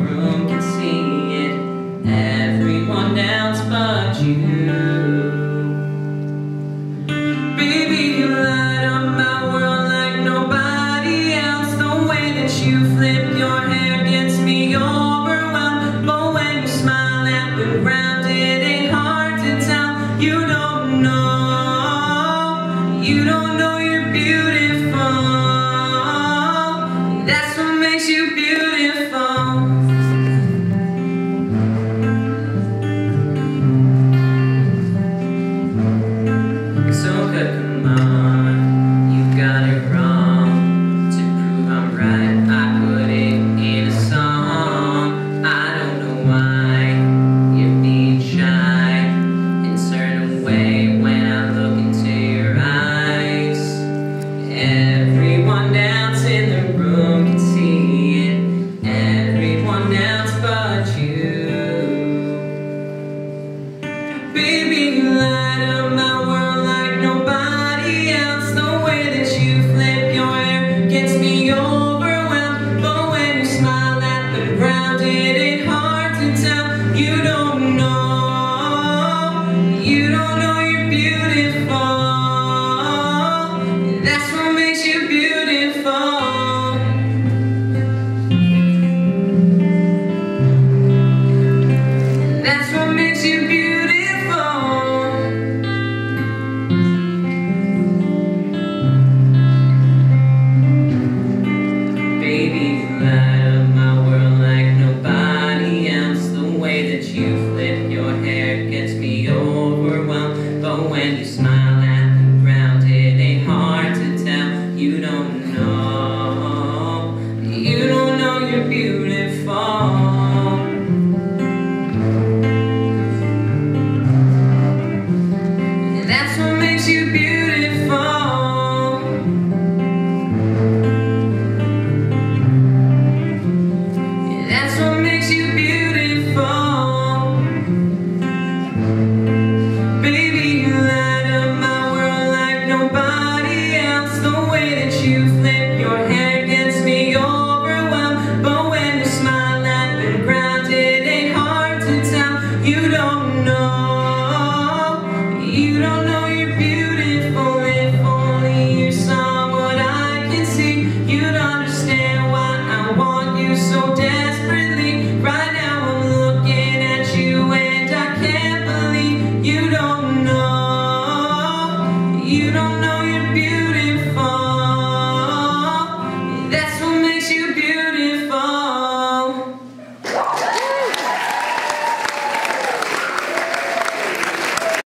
room can see it, everyone else but you. Baby, you light up my world like nobody else. The way that you flip your hair gets me overwhelmed. But when you smile at the ground, it ain't hard to tell. You don't know you're beautiful. That's what makes you beautiful. So good, come on, you got it wrong. To prove I'm right, I put it in a song. I don't know why you're being shy in a certain way when I look into your eyes. Everyone else in the room can see it, everyone else but you. Baby, you light up my world like nobody else. The way that you flip your hair gets me overwhelmed. But when you smile at the ground, it ain't hard to tell. You don't know you're beautiful. That's what makes you beautiful. That's what makes you beautiful. Baby, you light up my world like nobody else. The way that you flip your hair gets me overwhelmed. But when you smile at the ground, it ain't hard to tell. You don't know you're beautiful. That's what makes you beautiful. That's what makes you beautiful.